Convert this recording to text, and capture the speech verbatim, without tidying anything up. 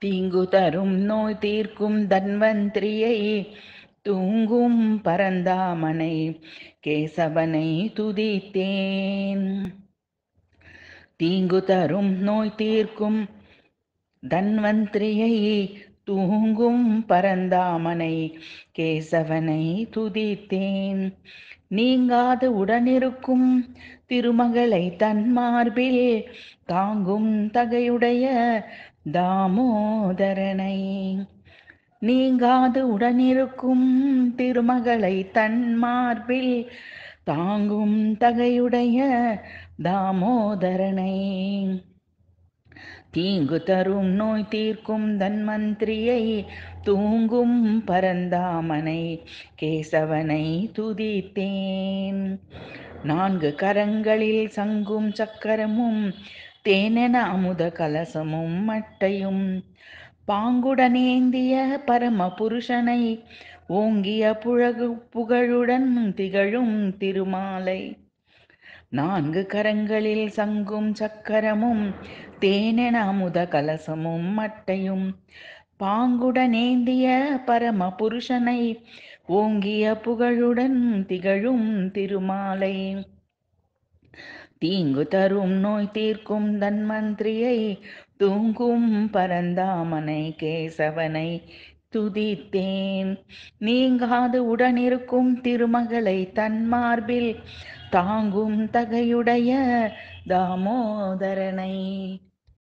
தீங்கு தரும் நோய் தீர்க்கும் தன்வந்திரியை தூங்கும் பரந்தாமனை கேசவனை துதித்தேன். தீங்கு தரும் நோய் தீர்க்கும் தன்வந்திரியை தூங்கும் பரந்தாமனை கேசவனை துதித்தேன். நீங்காது உடனிருக்கும் திருமகளை தன்மார்பில் தாங்கும் தகையுடைய தாமோதரனை. நீங்காது உடனிருக்கும் திருமகளை தன்மார்பில் தாங்கும் தகையுடைய தாமோதரனை. தீங்கு தரும் நோய் தீர்க்கும் தன்வந்திரியை தூங்கும் பரந்தாமனை கேசவனை துதித்தேன். நான்கு கரங்களில் சங்கும் சக்கரமும் தேனென அமுத கலசமும் மட்டையும் பாங்குடனேந்திய பரம புருஷனை ஓங்கிய புழகு புகழுடன் திகழும் திருமாலை. நான்கு கரங்களில் சங்கும் சக்கரமும் தேனென அமுத கலசமும் மட்டையும் பாங்குடனேந்திய பரம புருஷனை ஓங்கிய புகழுடன் திகழும் திருமாலை. தீங்கு தரும் நோய் தீர்க்கும் தன்வந்திரியை தூங்கும் பரந்தாமனை கேசவனை துதித்தேன். நீங்காது உடனிருக்கும் திருமகளை தன்மார்பில் தாங்கும் தகையுடைய தாமோதரனை.